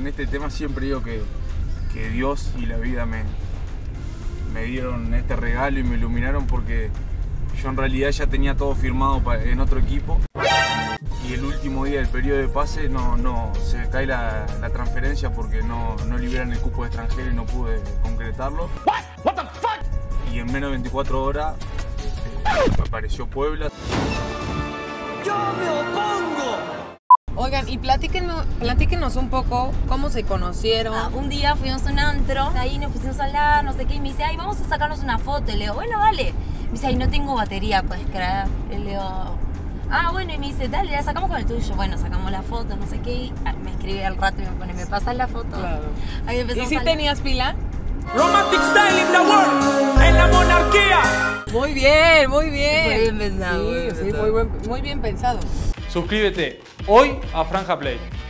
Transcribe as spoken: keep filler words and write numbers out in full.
con este tema siempre digo que, que Dios y la vida me, me dieron este regalo y me iluminaron, porque yo en realidad ya tenía todo firmado en otro equipo. Y el último día del periodo de pase no, no, se cae la, la transferencia porque no, no liberan el cupo de extranjero y no pude concretarlo. What? What the fuck? Y en menos de veinticuatro horas eh, apareció Puebla. ¡Yo me opongo! Oigan, y platíquenos, platíquenos un poco cómo se conocieron. Ah, un día fuimos a un antro, ahí nos pusimos a hablar, no sé qué, y me dice, ay, vamos a sacarnos una foto. Y le digo, bueno, dale. Me dice, ay, no tengo batería, puedes creer. Y le digo, ah, bueno, y me dice, dale, la sacamos con el tuyo. Bueno, sacamos la foto, no sé qué, y me escribe al rato y me pone, ¿me pasas la foto? Claro. Ahí empezamos ¿Y si a tenías pila? Romantic style in the world, en la monarquía. Muy bien, muy bien. Muy bien pensado, Sí, muy bien sí, pensado. muy, buen- muy bien pensado. Suscríbete hoy a Franja Play.